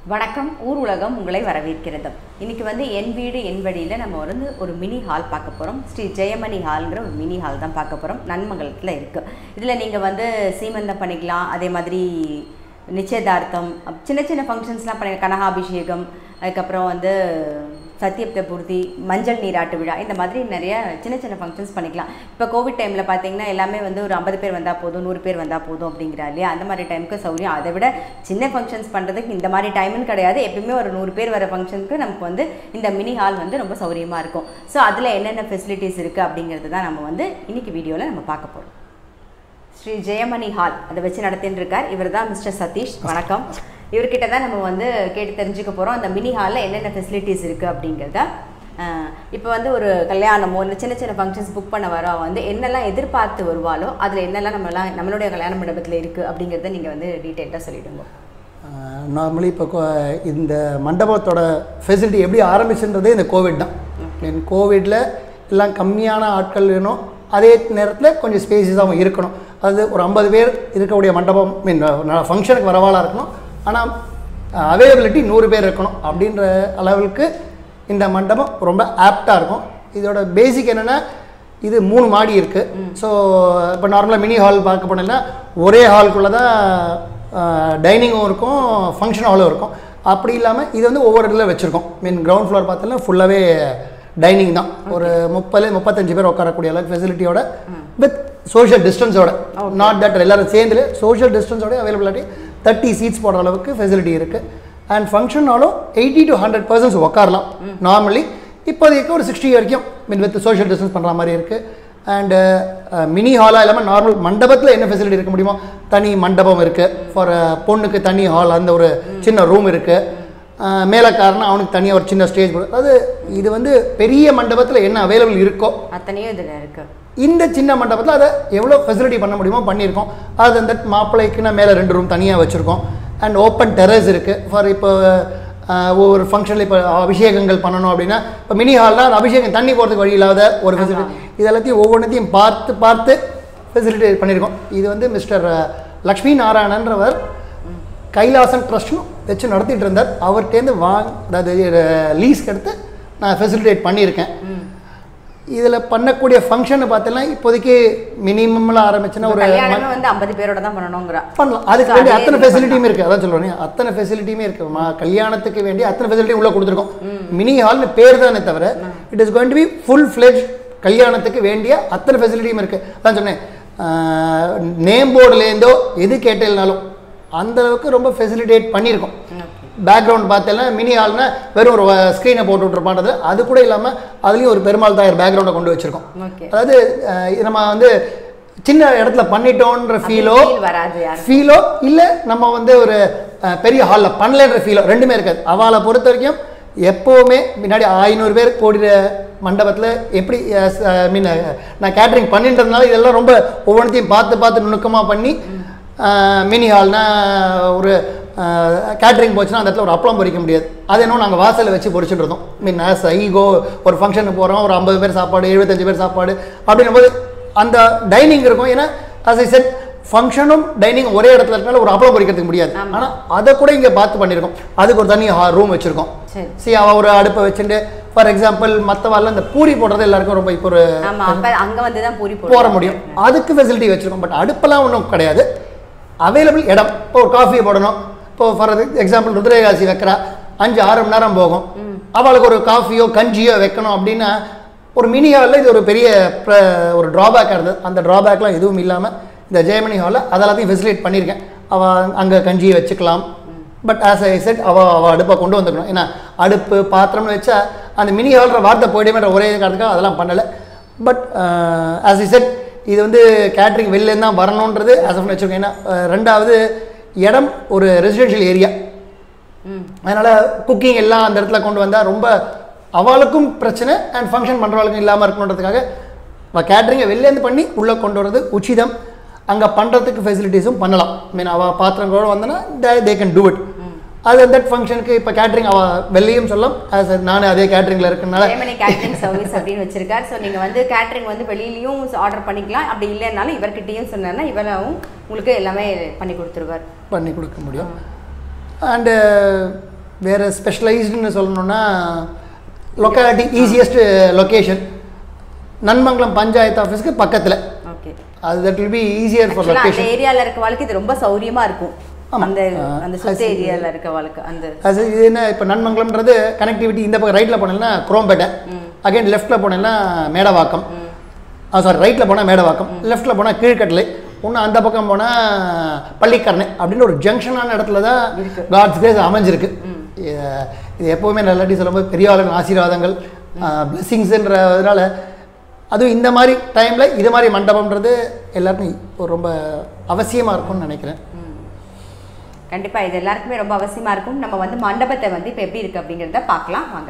வணக்கம் ஊர் உலகம் உங்களை வரவேற்கிறது. இன்னைக்கு வந்து என் வீடு என் வழியில் நம்ம வந்து ஒரு மினி ஹால் பார்க்க போகிறோம். ஸ்ரீ ஜெயமணி ஹால்ங்கிற ஒரு மினி ஹால் தான் பார்க்க போகிறோம். நன்மங்கலத்தில் இருக்குது. இதில் நீங்கள் வந்து சீமந்தம் பண்ணிக்கலாம், அதே மாதிரி நிச்சயதார்த்தம், சின்ன சின்ன ஃபங்க்ஷன்ஸ்லாம் பண்ணிக்கலாம். கனகாபிஷேகம், அதுக்கப்புறம் வந்து சத்தியப்த பூர்த்தி, மஞ்சள் நீராட்டு விழா, இந்த மாதிரி நிறைய சின்ன சின்ன ஃபங்க்ஷன்ஸ் பண்ணிக்கலாம். இப்போ கோவிட் டைமில் பார்த்தீங்கன்னா எல்லாமே வந்து ஒரு 50 பேர் வந்தால் போதும், 100 பேர் வந்தால் போதும் அப்படிங்கிறா இல்லையா? அந்த மாதிரி டைமுக்கு சௌரியம். அதை விட சின்ன ஃபங்க்ஷன்ஸ் பண்ணுறதுக்கு இந்த மாதிரி டைம்னு கிடையாது. எப்பயுமே ஒரு 100 பேர் வர ஃபங்க்ஷனுக்கு நமக்கு வந்து இந்த மினி ஹால் வந்து ரொம்ப சௌரியமாக இருக்கும். ஸோ அதில் என்னென்ன ஃபெசிலிட்டிஸ் இருக்குது அப்படிங்கிறது தான் நம்ம வந்து இன்றைக்கி வீடியோவில் நம்ம பார்க்க போகிறோம். ஸ்ரீ ஜெயமணி ஹால் அதை வச்சு நடத்தின்னு இருக்கார். இவர் தான் மிஸ்டர் சதீஷ். வணக்கம். இவர்கிட்ட தான் நம்ம வந்து கேட்டு தெரிஞ்சுக்க போகிறோம் அந்த மினி ஹாலில் என்னென்ன ஃபெசிலிட்டிஸ் இருக்குது அப்படிங்கிறத. இப்போ வந்து ஒரு கல்யாணமோ இல்லை சின்ன சின்ன ஃபங்க்ஷன்ஸ் புக் பண்ண வர வந்து என்னெல்லாம் எதிர்பார்த்து வருவாளோ அதில் என்னெல்லாம் நம்மளுடைய கல்யாண மண்டபத்தில் இருக்குது அப்படிங்கிறத நீங்கள் வந்து டீட்டெயிலாக சொல்லிவிடுங்க. நார்மலி இப்போ இந்த மண்டபத்தோட ஃபெசிலிட்டி எப்படி ஆரம்பிச்சுன்றதே இந்த கோவிட் தான். கோவிடில் எல்லாம் கம்மியான ஆட்கள் வேணும், அதே நேரத்தில் கொஞ்சம் ஸ்பேஸஸாகவும் இருக்கணும். அது ஒரு 50 பேர் இருக்கக்கூடிய மண்டபம் ஃபங்க்ஷனுக்கு வரவாளாக இருக்கணும், ஆனால் அவைலபிலிட்டி 100 பேர் இருக்கணும் அப்படின்ற அளவுக்கு இந்த மண்டபம் ரொம்ப ஆப்டாக இருக்கும். இதோட பேசிக் என்னென்னா இது 3 மாடி இருக்குது. ஸோ இப்போ நார்மலாக மினி ஹால் பார்க்க போனோம்னா ஒரே ஹால்குள்ளே தான் டைனிங்கும் இருக்கும், ஃபங்க்ஷன் ஹாலும் இருக்கும். அப்படி இல்லாமல் இது வந்து ஒவ்வொரு இடத்துல வச்சுருக்கோம். கிரவுண்ட் ஃப்ளோர் பார்த்தோன்னா ஃபுல்லாகவே டைனிங் தான். ஒரு 30-35 பேர் உட்காரக்கூடிய அளவுக்கு ஃபெசிலிட்டியோட வித் சோஷியல் டிஸ்டன்ஸோட, நாட் தட் எல்லோரும் சேர்ந்து சோஷியல் டிஸ்டன்ஸோட அவைலபிலிட்டி 30 சீட்ஸ் போடுற அளவுக்கு ஃபெசிலிட்டி இருக்குது. அண்ட் ஃபங்க்ஷன்னாலும் 80 to 100% உட்காரலாம் நார்மலி. இப்போதைக்கு ஒரு 60 வரைக்கும் வித் சோஷியல் டிஸ்டன்ஸ் பண்ணுற மாதிரி இருக்குது. அண்டு மினி ஹாலாக இல்லாமல் நார்மல் மண்டபத்தில் என்ன ஃபெசிலிட்டி இருக்க முடியுமோ, தனி மண்டபம் இருக்குது. ஃபார் பொண்ணுக்கு தனி ஹால், அந்த ஒரு சின்ன ரூம் இருக்குது. மேலக்காரனா அவனுக்கு தனியாக ஒரு சின்ன ஸ்டேஜ் போடு. அது இது வந்து பெரிய மண்டபத்தில் என்ன அவைலபிள் இருக்கோ அத்தனையும் இதில் இருக்குது. இந்த சின்ன மண்டபத்தில் அதை எவ்வளோ ஃபெசிலிட்டி பண்ண முடியுமோ பண்ணியிருக்கோம். அது அந்த மாப்பிள்ளைக்குன்னா மேலே 2 ரூம் தனியாக வச்சுருக்கோம். அண்ட் ஓப்பன் டெரஸ் இருக்குது. ஃபார் இப்போ ஒவ்வொரு ஃபங்க்ஷனில் இப்போ அபிஷேகங்கள் பண்ணணும் அப்படின்னா இப்போ மினி ஹால்னால் அந்த அபிஷேகம் தண்ணி போகிறதுக்கு வழி இல்லாத ஒரு ஃபெசிலிட்டி, இதெல்லாத்தையும் ஒவ்வொன்றத்தையும் பார்த்து ஃபெசிலிட்டி பண்ணியிருக்கோம். இது வந்து மிஸ்டர் லக்ஷ்மிநாராயணன்றவர் கைலாசன் ட்ரஸ்ட்னு வச்சு நடத்திட்டு இருந்தார். அவர்கிட்டேருந்து அதாவது லீஸ்க்கு எடுத்து நான் ஃபெசிலிட்டேட் பண்ணியிருக்கேன். இதில் பண்ணக்கூடிய ஃபங்க்ஷன் பார்த்தீங்கன்னா இப்போதைக்கு மினிமம்ல ஆரம்பிச்சுன்னா ஒரு 50 பேரோட தான் பண்ணலாம். அதுக்கு வேண்டிய அத்தனை ஃபெசிலிட்டியுமே இருக்குது. அதான் சொல்லுவேன், அத்தனை ஃபெசிலிட்டியுமே இருக்குது. கல்யாணத்துக்கு வேண்டிய அத்தனை ஃபெசிலிட்டி உள்ளே கொடுத்துருக்கோம். மினி ஹால்னு பேர் தானே தவிர it is going to be full fledge. கல்யாணத்துக்கு வேண்டிய அத்தனை ஃபெசிலிட்டியும் இருக்குது. அதான் சொன்னேன், நேம் போர்டுலேருந்தோ எது கேட்டேனாலும் அந்த அளவுக்கு ரொம்ப ஃபெசிலிட்டேட் பண்ணியிருக்கோம். பேக்ரவுண்ட் பார்த்தேன்னா மினி ஹால்னா வெறும் ஒரு ஸ்க்ரீனை போட்டு விட்டுருப்பான்றது, அது கூட இல்லாமல் அதுலேயும் ஒரு பெருமாள் தாயார் பேக்ரவுண்டை கொண்டு வச்சுருக்கோம். அதாவது நம்ம வந்து சின்ன இடத்துல பண்ணிட்டோன்ற ஃபீலோ இல்லை நம்ம வந்து ஒரு பெரிய ஹாலில் பண்ணலன்ற ஃபீலோ ரெண்டுமே இருக்காது. அவளை பொறுத்த வரைக்கும் எப்போவுமே முன்னாடி 500 பேர் கூடிய மண்டபத்தில் எப்படி நான் கேட்ரிங் பண்ணின்றதுனால இதெல்லாம் ரொம்ப ஒவ்வொன்றையும் பார்த்து நுணுக்கமாக பண்ணி மினி ஹால்னா ஒரு கேட்ரிங் போச்சுன்னா அந்த இடத்துல ஒரு அப்பளம் பொரிக்க முடியாது. அது என்னவோ நாங்கள் வாசலில் வச்சு பொரிச்சுட்டு இருந்தோம். ஆஸ் ஈகோ ஒரு ஃபங்க்ஷனுக்கு போகிறோம், ஒரு 50 பேர் சாப்பாடு, 75 பேர் சாப்பாடு அப்படின்னும் போது அந்த டைனிங் இருக்கும். ஏன்னா as I said ஃபங்க்ஷனும் டைனிங் ஒரே இடத்துல இருக்கனால ஒரு அப்பளம் பொரிக்கிறதுக்கு முடியாது. ஆனால் அதை கூட இங்கே பார்த்து பண்ணியிருக்கோம். அதுக்கு ஒரு தனி ரூம் வச்சுருக்கோம். அவள் ஒரு அடுப்பை வச்சுட்டு ஃபார் எக்ஸாம்பிள் மற்றவாள் இந்த பூரி போடுறது எல்லாருக்கும் ரொம்ப இப்போ ஒரு அங்கே வந்து தான் பூரி போட முடியும், அதுக்கு ஃபெசிலிட்டி வச்சுருக்கோம். பட் அடுப்பெல்லாம் ஒன்றும் கிடையாது. அவைலபிள் இடம். இப்போ ஒரு காஃபி போடணும், இப்போ ஃபார் எக்ஸாம்பிள் ருத்ரேகாசி வைக்கிறா 5-6 மணி நேரம் போகும். அவளுக்கு ஒரு காஃபியோ கஞ்சியோ வைக்கணும் அப்படின்னா ஒரு மினி ஹாலில் இது ஒரு பெரிய ஒரு ட்ராபேக்காக இருந்தது. அந்த ட்ராபேக்லாம் எதுவும் இல்லாமல் இந்த ஜெயமணி ஹாலில் அதெல்லாத்தையும் ஃபெசிலிட்டேட் பண்ணியிருக்கேன். அவள் அங்கே கஞ்சியை வச்சுக்கலாம். பட் ஆஸ் ஐ செட் அவள் அடுப்பை கொண்டு வந்துக்கணும். ஏன்னா அடுப்பு பாத்திரம்னு வச்சா அந்த மினி ஹால்ற வார்த்தை போயிடுமேன்ற ஒரே காரணத்துக்காக அதெல்லாம் பண்ணலை. பட் ஆஸ் ஐ செட் இது வந்து கேட்ரிங் வெளிலேருந்து தான் வரணுன்றது ஆஸ் ஆஃப் வச்சுருக்கேன். ஏன்னா ரெண்டாவது இடம் ஒரு ரெசிடென்ஷியல் ஏரியா, அதனால் குக்கிங் எல்லாம் அந்த இடத்துல கொண்டு வந்தால் ரொம்ப அவளுக்கும் பிரச்சனை அண்ட் ஃபங்க்ஷன் பண்ணுறவளுக்கும் இல்லாமல் இருக்கணுன்றதுக்காக கேட்ரிங்கை வெளிலேருந்து பண்ணி உள்ளே கொண்டு வரது உச்சிதம். அங்கே பண்ணுறதுக்கு ஃபெசிலிட்டிஸும் பண்ணலாம். அவள் பாத்திரங்களோட வந்தோன்னா தே கேன் டூ இட். அது அந்த ஃபங்க்ஷனுக்கு இப்போ கேட்ரிங் அவள் வெளியும் சொல்லலாம். நானே அதே கேட்ரிங்கில் இருக்கனால கேட்ரிங் சர்வீஸ் அப்படின்னு வச்சிருக்காரு. ஸோ நீங்கள் வந்து கேட்ரிங் வந்து வெளியிலையும் ஆர்டர் பண்ணிக்கலாம். அப்படி இல்லைன்னாலும் இவர்கிட்டையும் சொன்னார்னா இவரும் உங்களுக்கு எல்லாமே பண்ணி கொடுத்துருவார், பண்ணி கொடுக்க முடியும். அண்டு வேறு ஸ்பெஷலைஸ்டுன்னு சொல்லணுன்னா locality easiest location Nanmangalam panchayat ஆஃபீஸ்க்கு பக்கத்தில். ஓகே, அது that will be easier for location. அந்த ஏரியாவில் இருக்க வாழ்க்கை இது ரொம்ப சௌரியமாக இருக்கும். அந்த அந்த சுத்த ஏரியாவில் இருக்க வாழ்க்கை அந்த அது இது என்ன இப்போ நன்மங்கலம்ன்றது கனெக்டிவிட்டி. இந்த பக்கம் ரைட்டில் போனேன்னா குரோம்பேட்டை, அகைன் லெஃப்ட்டில் போனேன்னா மேடவாக்கம், சாரி ரைட்டில் போனால் மேடவாக்கம், லெஃப்ட்டில் போனால் கீழ்கட்டளை, ஒன்று அந்த பக்கம் போனால் பள்ளிக்கரணை அப்படின்னு ஒரு ஜங்ஷனான இடத்துல தான் காட்ஸ் கிரேஸ் அமைஞ்சிருக்கு. இது எப்போவுமே நல்லாட்டி சொல்லும்போது பெரியவாளர்கள் ஆசீர்வாதங்கள் பிளெஸிங்ஸுன்றதுனால அதுவும் இந்த மாதிரி டைமில் இது மாதிரி மண்டபம்ன்றது எல்லாருக்கும் ஒரு ரொம்ப அவசியமாக இருக்கும்னு நினைக்கிறேன். கண்டிப்பாக இது எல்லாருக்குமே ரொம்ப அவசியமாக இருக்கும். நம்ம வந்து மண்டபத்தை வந்து இப்போ எப்படி இருக்குது அப்படிங்கிறத பார்க்கலாம் வாங்க.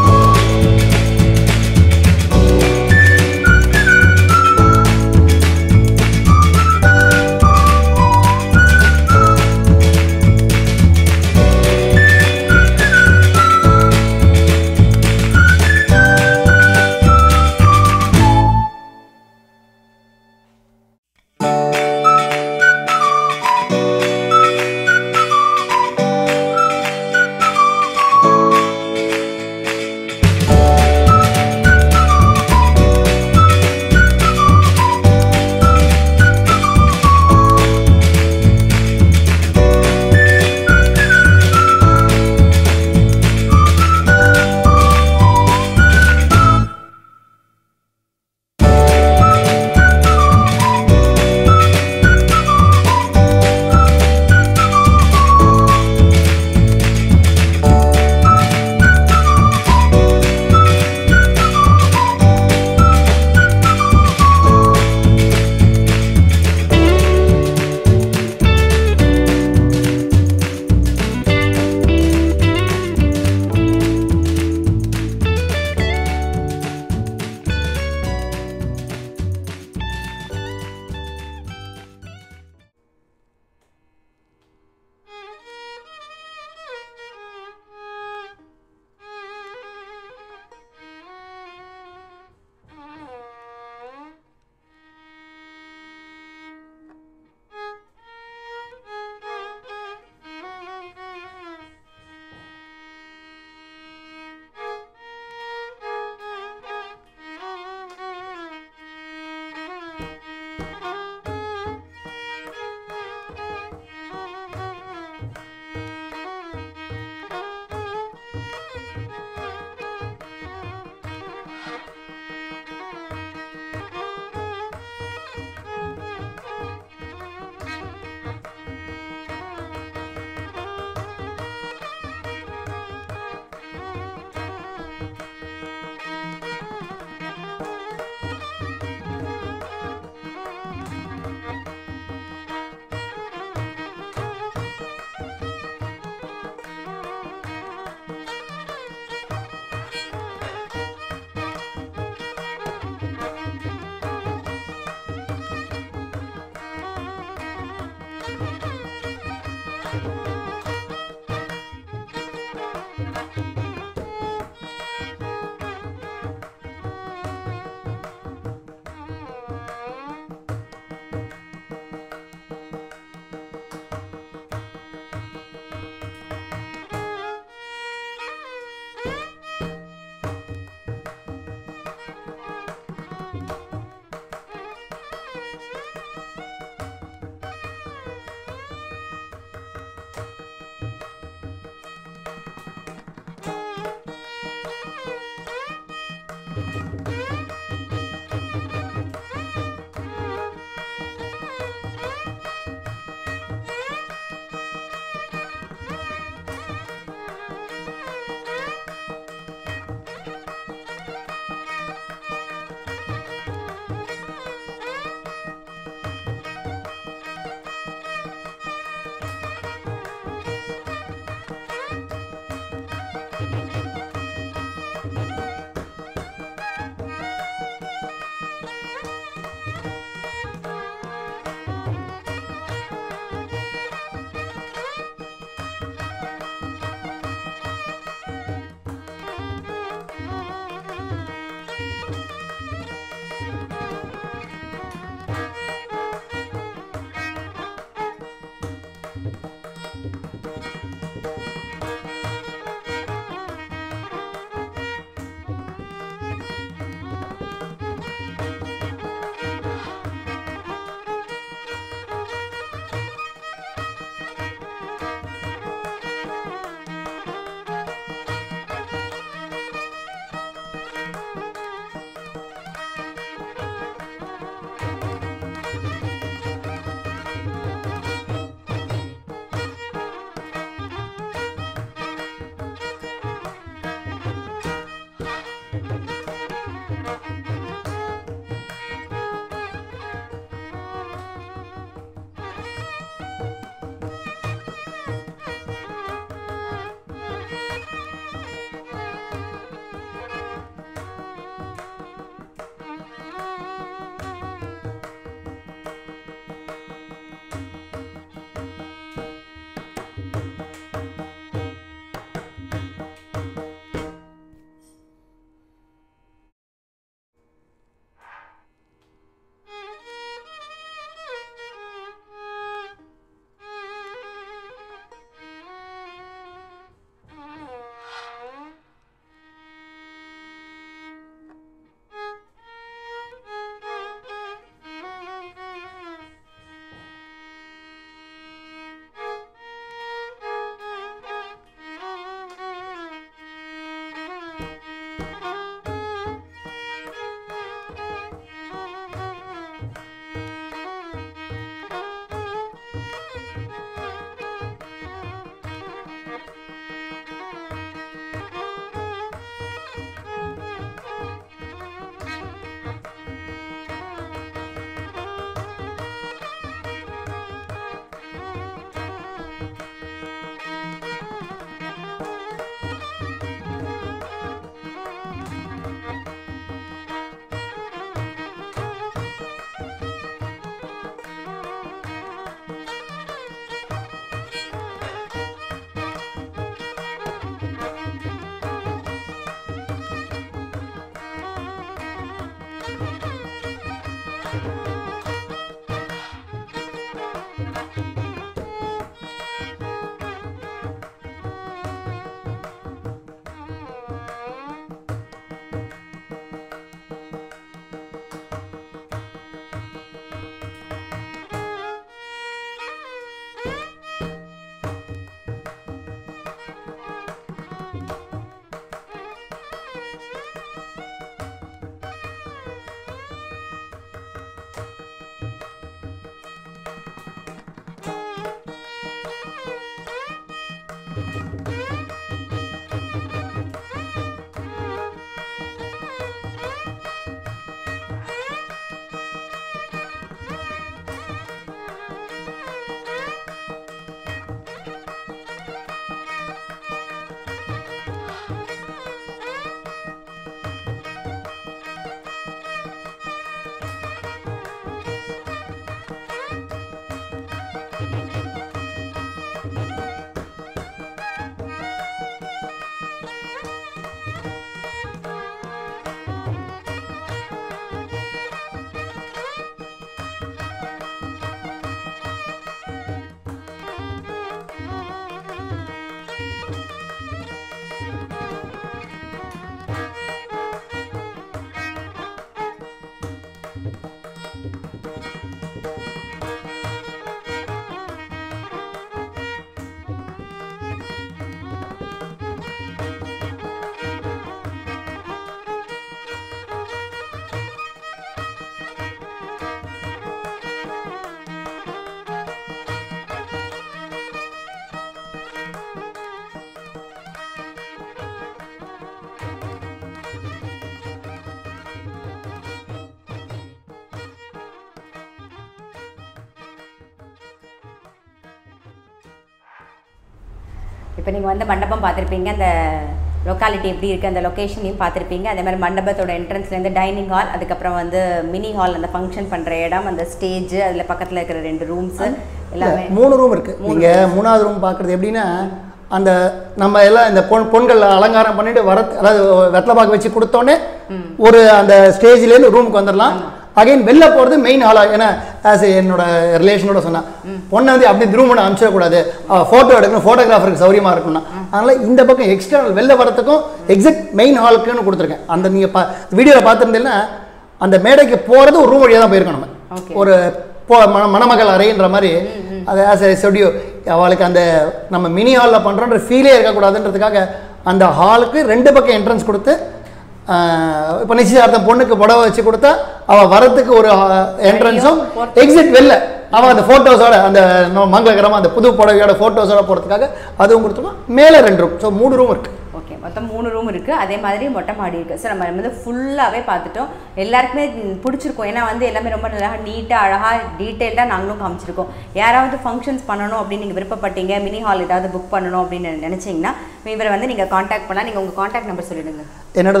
இப்போ நீங்கள் வந்து மண்டபம் பார்த்துருப்பீங்க, அந்த லொக்காலிட்டி எப்படி இருக்குது, அந்த லொக்கேஷனையும் பார்த்துருப்பீங்க. அதே மாதிரி மண்டபத்தோட என்ட்ரன்ஸ்லேருந்து டைனிங் ஹால், அதுக்கப்புறம் வந்து மினி ஹால், அந்த ஃபங்க்ஷன் பண்ணுற இடம், அந்த ஸ்டேஜ், அதில் பக்கத்தில் இருக்கிற 2 ரூம்ஸு எல்லாமே 3 ரூம் இருக்குது. நீங்கள் 3வது ரூம் பார்க்குறது எப்படின்னா, அந்த நம்ம எல்லாம் இந்த பொண்கள் அலங்காரம் பண்ணிட்டு அதாவது வெத்தலை பாக்கு வச்சு கொடுத்தோன்னே ஒரு அந்த ஸ்டேஜ்லேருந்து ரூமுக்கு வந்துடலாம். அகைன் வெளில போகிறது மெயின் ஹாலாக. ஏன்னா ஆஸ் என்னோட ரிலேஷனோட சொன்னேன், பொண்ணை வந்து அப்படி ரூம் அனுப்பிச்சிடக்கூடாது, ஃபோட்டோ எடுக்கணும், ஃபோட்டோகிராஃபருக்கு சௌரியமாக இருக்கணும்னா, அதனால் இந்த பக்கம் எக்ஸ்டர்னல் வெளில வரத்துக்கும் எக்ஸாக்ட் மெயின் ஹாலுக்குன்னு கொடுத்துருக்கேன். அந்த நீங்கள் வீடியோவில் பார்த்துருந்தீங்கன்னா அந்த மேடைக்கு போகிறது ஒரு ரூம் வழியாக தான் போயிருக்கோம். நம்ம ஒரு மணமகள் அறைன்ற மாதிரி அது ஆஸ் எ ஸ்டுடியோ அவளுக்கு அந்த நம்ம மினி ஹாலில் பண்ணுறோன்ற ஃபீலே இருக்கக்கூடாதுன்றதுக்காக அந்த ஹாலுக்கு 2 பக்கம் என்ட்ரன்ஸ் கொடுத்து, இப்போ நிச்சயதார்த்தம் பொண்ணுக்கு புடவை வச்சு கொடுத்தா அவள் வரத்துக்கு ஒரு என்ட்ரன்ஸும் எக்ஸிட் வெளில அவள் அந்த ஃபோட்டோஸோட அந்த மங்களகரமாக அந்த புது புடவையோட ஃபோட்டோஸோட போகிறதுக்காக அதுவும் கொடுத்துருக்கோம். மேலே 2 ரூம், ஸோ 3 ரூம் இருக்குது. ஓகே, மொத்தம் 3 ரூம் இருக்குது. அதே மாதிரி மொட்டை மாடி இருக்குது. ஸோ நம்ம வந்து ஃபுல்லாகவே பார்த்துட்டோம். எல்லாருக்குமே பிடிச்சிருக்கும். ஏன்னா வந்து எல்லாமே ரொம்ப நல்லா நீட்டாக அழகாக டீட்டெயில்டாக நாங்களும் காமிச்சிருக்கோம். யாராவது ஃபங்க்ஷன்ஸ் பண்ணணும் அப்படின்னு நீங்கள் விருப்பப்பட்டீங்க, மினி ஹால் ஏதாவது புக் பண்ணணும் அப்படின்னு நினச்சிங்கன்னா இவரை வந்து நீங்கள் காண்டாக்ட் பண்ணலாம். நீங்கள் உங்கள் காண்டாக்ட் நம்பர் சொல்லிவிடுங்க. என்னோடது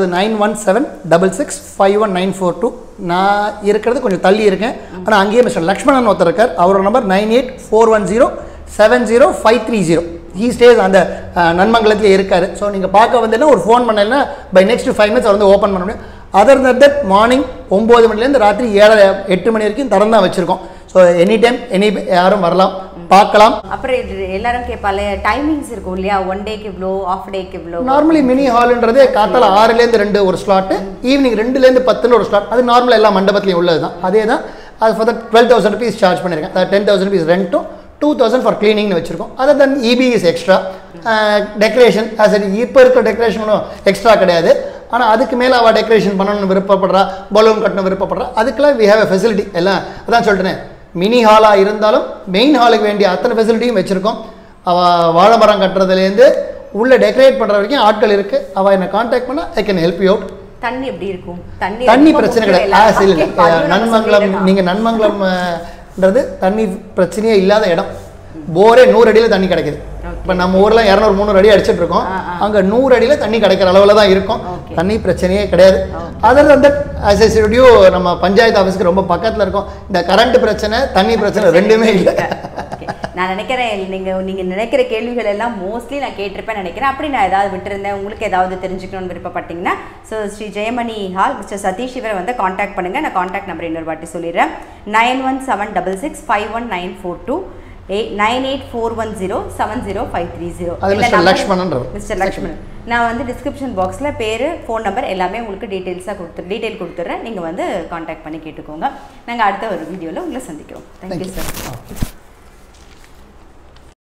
9176651942. நான் இருக்கிறது கொஞ்சம் தள்ளி இருக்கேன், ஆனால் அங்கேயே மிஸ்டர் லக்ஷ்மணன் ஒருத்தர் இருக்கார். அவரோட நம்பர் 9841070530. ஹீ ஸ்டேஸ் அந்த நன்மங்கலத்தில் இருக்கார். ஸோ நீங்கள் பார்க்க வந்தீங்கன்னா ஒரு ஃபோன் பண்ணலைன்னா பை நெக்ஸ்ட் 5 minutes அவர் வந்து ஓப்பன் பண்ண முடியும். அதர் தட் மார்னிங் 9 மணிலேருந்து ராத்திரி 7-8 மணி வரைக்கும் திறந்து தான் வச்சுருக்கோம். ஸோ எனி டைம் யாரும் வரலாம், பார்க்கலாம். அப்புறம் எல்லாரும் கேட்பாலே டைமிங்ஸ் இருக்கும் இல்லையா, 1 டேக்கு இவ்வளோ, ஆஃப் டேக்கு இவ்வளோ. நார்மலி மினி ஹால்ன்றதே காத்தால 6லேருந்து 2 ஒரு ஸ்லாட்டு, ஈவினிங் 2லேருந்து 10 ஒரு ஸ்லாட். அது நார்மலாக எல்லா மண்டபத்துலையும் உள்ளது தான். அதே தான். அது ஃபார் தட் 12,000 rupees சார்ஜ் பண்ணியிருக்கேன். 10,000 rupees ரெண்ட்டும் 2,000 ஃபார் கிளீனிங்னு வச்சுருக்கோம். Other then EB is extra. Decoration இப்போ இருக்கிற டெக்கரேஷனும் எக்ஸ்ட்ரா கிடையாது. ஆனால் அதுக்கு மேலே அவள் டெக்கரேஷன் பண்ணணும்னு விருப்பப்படுறா, பலூன் கட்டணும் விருப்பப்படுறா, அதுக்கெல்லாம் வி ஹேவ் எ ஃபெசிலிட்டி. எல்லாம் அதான் சொல்லிட்டேன், மினி ஹாலாக இருந்தாலும் மெயின் ஹாலுக்கு வேண்டிய அத்தனை ஃபெசிலிட்டியும் வச்சுருக்கோம். அவள் வாழை மரம் கட்டுறதுலேருந்து உள்ளே டெக்கரேட் பண்ணுற வரைக்கும் ஆட்கள் இருக்குது. அவள் என்னை காண்டாக்ட் பண்ணால் I can help you out. தண்ணி எப்படி இருக்கும்? தண்ணி பிரச்சனை கிடையாது. இல்லை, நன்மங்கலம், நீங்கள் நன்மங்கலம்ன்றது தண்ணி பிரச்சனையே இல்லாத இடம். போரே 100 அடியில் தண்ணி கிடைக்குது. இப்போ நம்ம ஊரில் 200-300 அடி அடிச்சுட்டு இருக்கோம். அங்கே 100 அடியில் தண்ணி கிடைக்கிற அளவில் தான் இருக்கும். தண்ணி பிரச்சனையே கிடையாது. அதர் அந்த ஆஸ் எ ஸ்டுடியோ நம்ம பஞ்சாயத்து ஆஃபீஸ்க்கு ரொம்ப பக்கத்தில் இருக்கும். இந்த கரண்ட் பிரச்சனை, தண்ணி பிரச்சனை ரெண்டுமே இல்லை. நான் நினைக்கிறேன் நீங்கள் நினைக்கிற கேள்விகள் எல்லாம் மோஸ்ட்லி நான் கேட்டிருப்பேன் நினைக்கிறேன். அப்படி நான் ஏதாவது விட்டுருந்தேன், உங்களுக்கு ஏதாவது தெரிஞ்சுக்கணும்னு விருப்பப்பட்டீங்கன்னா so Shri Jayamani hall mister Sathish இவரை வந்து காண்டாக்ட் பண்ணுங்கள். நான் காண்டாக்ட் நம்பர் இன்னொரு வாட்டி சொல்லிடுறேன். 9176651942 9841070530. மிஸ்டர் லக்ஷ்மணன். நான் வந்து டிஸ்கிரிப்ஷன் பாக்ஸில் பேர், ஃபோன் நம்பர் எல்லாமே உங்களுக்கு டீட்டெயில் கொடுத்துட்றேன். நீங்கள் வந்து காண்டாக்ட் பண்ணி கேட்டுக்கோங்க. நாங்கள் அடுத்த ஒரு வீடியோவில் உங்களை சந்திக்கிறோம். Thank you sir.